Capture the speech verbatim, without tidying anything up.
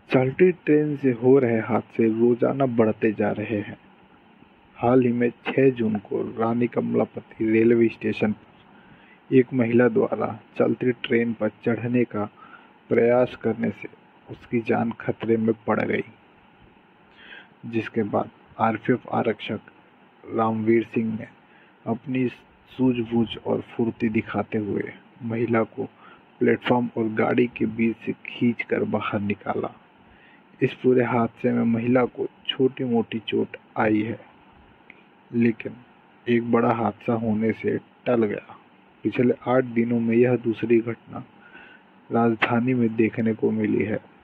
चलती ट्रेन से हो रहे हादसे रोजाना बढ़ते जा रहे हैं। हाल ही में छह जून को रानी कमलापति रेलवे स्टेशन पर एक महिला द्वारा चलती ट्रेन पर चढ़ने का प्रयास करने से उसकी जान खतरे में पड़ गई, जिसके बाद आरपीएफ आरक्षक रामवीर सिंह ने अपनी सूझबूझ और फुर्ती दिखाते हुए महिला को प्लेटफॉर्म और गाड़ी के बीच से खींचकर बाहर निकाला। इस पूरे हादसे में महिला को छोटी मोटी चोट आई है, लेकिन एक बड़ा हादसा होने से टल गया। पिछले आठ दिनों में यह दूसरी घटना राजधानी में देखने को मिली है।